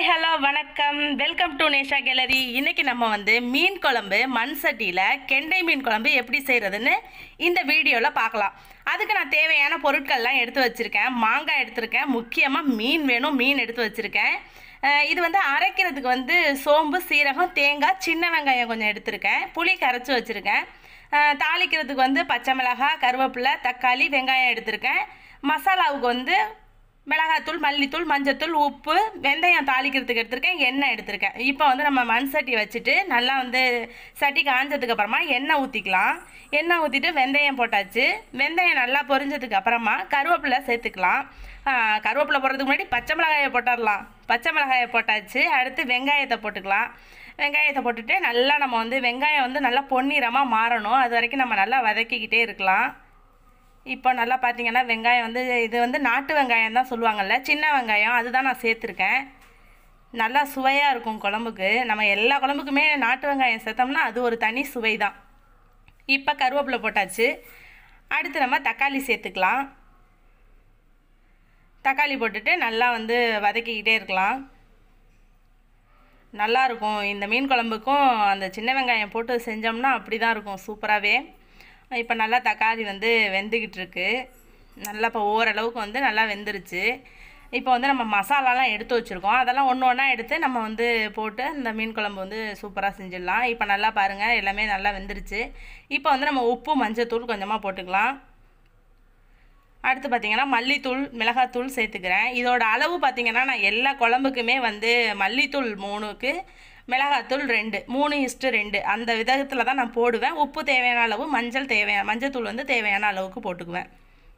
Hello வணக்கம். Welcome to Nesha gallery. இன்றைக்கி நம்ம மீன் குழம்பு மண் சட்டியில் கெண்டை மீன் குழம்பு எப்படி செய்கிறதுன்னு இந்த வீடியோவில் பார்க்கலாம். அதுக்கு நான் தேவையான பொருட்கள்லாம் எடுத்து வச்சுருக்கேன். மாங்காய் எடுத்திருக்கேன், முக்கியமாக மீன் வேணும், மீன் எடுத்து வச்சுருக்கேன். இது அரைக்கிறதுக்கு சோம்பு, சீரகம், தேங்காய், சின்ன வெங்காயம் கொஞ்சம் எடுத்திருக்கேன். புளி கரைச்சி வச்சுருக்கேன். தாளிக்கிறதுக்கு பச்சை மிளகாய், கருவேப்பிலை, தக்காளி, வெங்காயம் எடுத்திருக்கேன். மசாலாவுக்கு மிளகாத்தூள், மல்லித்தூள், மஞ்சத்தூள், உப்பு, வெந்தயம் தாளிக்கிறதுக்கு எடுத்திருக்கேன். எண்ணெய் எடுத்திருக்கேன். இப்போ நம்ம மண் சட்டி வச்சுட்டு நல்லா சட்டி காஞ்சதுக்கு அப்புறமா எண்ணெய் ஊற்றிக்கலாம். எண்ணெய் ஊற்றிட்டு வெந்தயம் போட்டாச்சு. வெந்தயம் நல்லா பொரிஞ்சதுக்கு அப்புறமா கருவேப்பிலை சேர்த்துக்கலாம். கருவேப்பிலை போடுறதுக்கு முன்னாடி பச்சை மிளகாயை போட்டுடலாம். பச்சை மிளகாயை போட்டாச்சு. அடுத்து வெங்காயத்தை போட்டுக்கலாம். வெங்காயத்தை போட்டுட்டு நல்லா நம்ம வெங்காயம் நல்லா பொன்னிறமாக மாறணும். அது வரைக்கும் நம்ம நல்லா வதக்கிக்கிட்டே இருக்கலாம். இப்போ நல்லா பார்த்தீங்கன்னா வெங்காயம் இது நாட்டு வெங்காயம் தான் சொல்லுவாங்கள்ல, சின்ன வெங்காயம், அதுதான் நான் சேர்த்துருக்கேன். நல்லா சுவையாக இருக்கும் குழம்புக்கு. நம்ம எல்லா குழம்புக்குமே நாட்டு வெங்காயம் சேர்த்தோம்னா அது ஒரு தனி சுவை தான். இப்போ கருவேப்பிலை போட்டாச்சு. அடுத்து நம்ம தக்காளி சேர்த்துக்கலாம். தக்காளி போட்டுட்டு நல்லா வதக்கிக்கிட்டே இருக்கலாம். நல்லாயிருக்கும். இந்த மீன் குழம்புக்கும் அந்த சின்ன வெங்காயம் போட்டு செஞ்சோம்னா அப்படி தான் இருக்கும், சூப்பராகவே. இப்போ நல்லா தக்காளி வெந்துக்கிட்டு இருக்கு. நல்லா இப்போ ஓரளவுக்கு நல்லா வெந்துருச்சு. இப்போ நம்ம மசாலாலாம் எடுத்து வச்சுருக்கோம். அதெல்லாம் ஒன்று ஒன்றா எடுத்து நம்ம போட்டு இந்த மீன் குழம்பு சூப்பராக செஞ்சிடலாம். இப்போ நல்லா பாருங்கள், எல்லாமே நல்லா வெந்துருச்சு. இப்போ நம்ம உப்பு, மஞ்சத்தூள் கொஞ்சமாக போட்டுக்கலாம். அடுத்து பார்த்திங்கன்னா மல்லித்தூள், மிளகாத்தூள் சேர்த்துக்கிறேன். இதோட அளவு பார்த்திங்கன்னா நான் எல்லா குழம்புக்குமே மல்லித்தூள் 3க்கு மிளகாத்தூள் 2, 3:2 அந்த விதத்தில் தான் நான் போடுவேன். உப்பு தேவையான அளவு, மஞ்சத்தூள் தேவையான அளவுக்கு போட்டுக்குவேன்.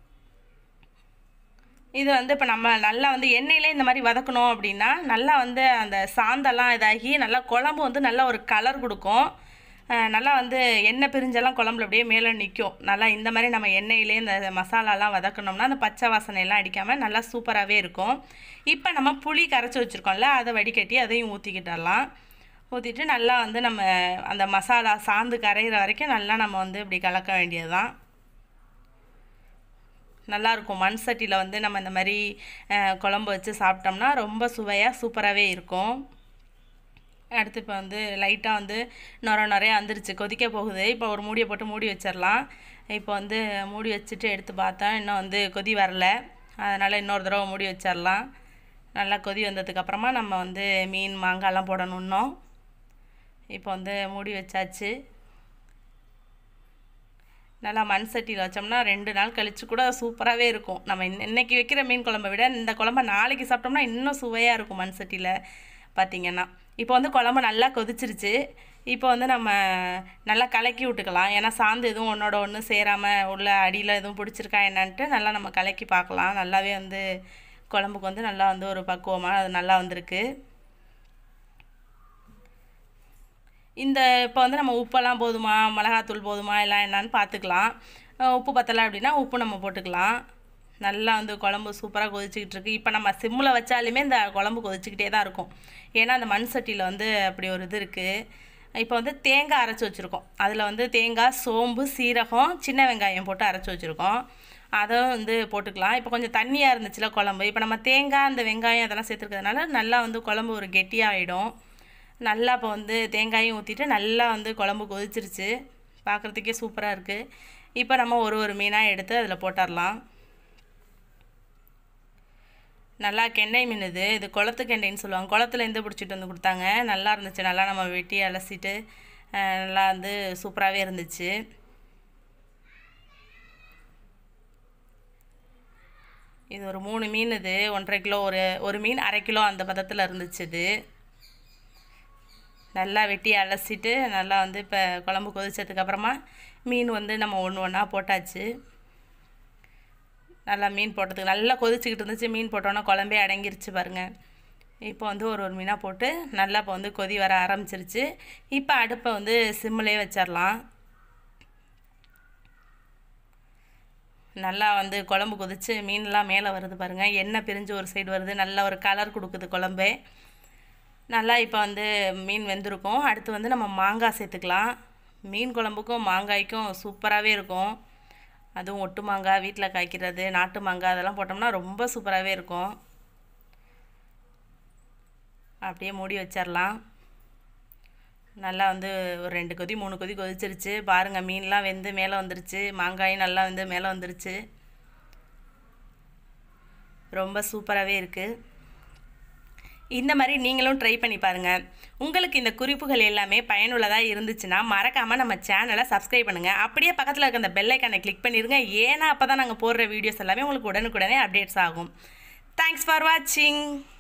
இது இப்போ நம்ம நல்லா எண்ணெயிலே இந்த மாதிரி வதக்கணும் அப்படின்னா நல்லா அந்த சாந்தெல்லாம் இதாகி நல்லா குழம்பு நல்லா ஒரு கலர் கொடுக்கும். நல்லா எண்ணெய் பிரிஞ்செல்லாம் குழம்புல அப்படியே மேலே நிற்கும். நல்லா இந்த மாதிரி நம்ம எண்ணெயிலே இந்த மசாலாலாம் வதக்கணும்னா அந்த பச்சை வாசனையெல்லாம் அடிக்காமல் நல்லா சூப்பராகவே இருக்கும். இப்போ நம்ம புளி கரைச்சி வச்சுருக்கோம்ல, அதை வடிகட்டி அதையும் ஊற்றிக்கிட்டலாம். ஊற்றிட்டு நல்லா நம்ம அந்த மசாலா சாந்து கரைகிற வரைக்கும் நல்லா நம்ம இப்படி கலக்க வேண்டியது தான். நல்லாயிருக்கும். மண் சட்டியில் நம்ம இந்த மாதிரி குழம்பு வச்சு சாப்பிட்டோம்னா ரொம்ப சுவையாக சூப்பராகவே இருக்கும். அடுத்து இப்போ லைட்டாக நிறைய வந்துருச்சு, கொதிக்க போகுது. இப்போ ஒரு மூடியை போட்டு மூடி வச்சிடலாம். இப்போ மூடி வச்சுட்டு எடுத்து பார்த்தா இன்னும் கொதி வரல. அதனால் இன்னொரு தடவை மூடி வச்சிடலாம். நல்லா கொதி வந்ததுக்கப்புறமா நம்ம மீன், மாங்காய்லாம் போடணும் இன்னும். இப்போ மூடி வச்சாச்சு. நல்லா மண் சட்டியில் வச்சோம்னா 2 நாள் கழித்து கூட சூப்பராகவே இருக்கும். நம்ம இன்றைக்கி வைக்கிற மீன் குழம்பை விட இந்த குழம்பை நாளைக்கு சாப்பிட்டோம்னா இன்னும் சுவையாக இருக்கும் மண் சட்டியில் பார்த்திங்கன்னா. இப்போ குழம்பு நல்லா கொதிச்சிருச்சு. இப்போ நம்ம நல்லா கலக்கி விட்டுக்கலாம். ஏன்னா சாந்து எதுவும் ஒன்றோட ஒன்று சேராமல் உள்ள அடியில் எதுவும் பிடிச்சிருக்கா என்னன்ட்டு நல்லா நம்ம கலக்கி பார்க்கலாம். நல்லாவே குழம்புக்கு நல்லா ஒரு பக்குவமாக அது நல்லா வந்திருக்கு. இந்த இப்போ நம்ம உப்பெல்லாம் போதுமா, மிளகாத்தூள் போதுமா எல்லாம் என்னான்னு பார்த்துக்கலாம். உப்பு பத்தலை அப்படின்னா உப்பு நம்ம போட்டுக்கலாம். நல்லா குழம்பு சூப்பராக கொதிச்சிக்கிட்டு இருக்குது. இப்போ நம்ம சிம்மில் வச்சாலுமே இந்த குழம்பு கொதிச்சிக்கிட்டே தான் இருக்கும். ஏன்னா அந்த மண் சட்டியில் அப்படி ஒரு இது இருக்குது. இப்போ தேங்காய் அரைச்சி வச்சுருக்கோம். அதில் தேங்காய், சோம்பு, சீரகம், சின்ன வெங்காயம் போட்டு அரைச்சி வச்சுருக்கோம். அதை போட்டுக்கலாம். இப்போ கொஞ்சம் தண்ணியாக இருந்துச்சுல குழம்பு. இப்போ நம்ம தேங்காய், அந்த வெங்காயம் அதெல்லாம் சேர்த்துருக்கிறதுனால நல்லா குழம்பு ஒரு கெட்டியாகிடும். நல்லா இப்போ தேங்காயும் ஊற்றிட்டு நல்லா குழம்பு கொதிச்சிருச்சு. பார்க்குறதுக்கே சூப்பராக இருக்குது. இப்போ நம்ம ஒரு மீனாக எடுத்து அதில் போட்டுடலாம். நல்லா கெண்டை மீன் இது குளத்து கெண்டைன்னு சொல்லுவாங்க. குளத்துலேருந்து பிடிச்சிட்டு கொடுத்தாங்க. நல்லா இருந்துச்சு. நல்லா நம்ம வெட்டி அலசிட்டு நல்லா சூப்பராகவே இருந்துச்சு. இது ஒரு 3 மீன். இது 1.5 கிலோ, ஒரு மீன் 1/2 கிலோ அந்த பதத்தில் இருந்துச்சு. இது நல்லா வெட்டி அலசிட்டு நல்லா இப்போ குழம்பு கொதிச்சதுக்கப்புறமா மீன் நம்ம ஒன்று ஒன்றா போட்டாச்சு. நல்லா மீன் போட்டதுக்கு நல்லா கொதிச்சுக்கிட்டு இருந்துச்சு. மீன் போட்டோன்னா குழம்பே அடங்கிருச்சு பாருங்கள். இப்போ ஒரு மீனாக போட்டு நல்லா இப்போ கொதி வர ஆரம்பிச்சிருச்சு. இப்போ அடுப்பை சிம்மிலே வச்சிடலாம். நல்லா குழம்பு கொதிச்சு மீன்லாம் மேலே வருது பாருங்கள். எண்ணெய் பிரிஞ்சு ஒரு சைடு வருது. நல்லா ஒரு கலர் கொடுக்குது குழம்பே. நல்லா இப்போ மீன் வெந்திருக்கும். அடுத்து நம்ம மாங்காய் சேர்த்துக்கலாம். மீன் குழம்புக்கும் மாங்காய்க்கும் சூப்பராகவே இருக்கும். அதுவும் ஒட்டு மாங்காய், வீட்டில் காய்க்கிறது, நாட்டு மாங்காய் அதெல்லாம் போட்டோம்னா ரொம்ப சூப்பராகவே இருக்கும். அப்படியே மூடி வச்சிடலாம். நல்லா வந்து ஒரு 2 கொதி 3 கொதி கொதிச்சிருச்சு பாருங்கள். மீன்லாம் வெந்து மேலே வந்துருச்சு, மாங்காயும் நல்லா வந்து மேலே வந்துருச்சு. ரொம்ப சூப்பராகவே இருக்குது. இந்த மாதிரி நீங்களும் ட்ரை பண்ணி பாருங்கள். உங்களுக்கு இந்த குறிப்புகள் எல்லாமே பயனுள்ளதாக இருந்துச்சுன்னா மறக்காமல் நம்ம சேனலை சப்ஸ்கிரைப் பண்ணுங்கள். அப்படியே பக்கத்தில் இருக்க அந்த பெல் ஐக்கானை கிளிக் பண்ணிடுங்க. ஏன்னா அப்போ தான் நாங்கள் போடுற வீடியோஸ் எல்லாமே உங்களுக்கு உடனுக்குடனே அப்டேட்ஸ் ஆகும். தேங்க்ஸ் ஃபார் வாட்சிங்.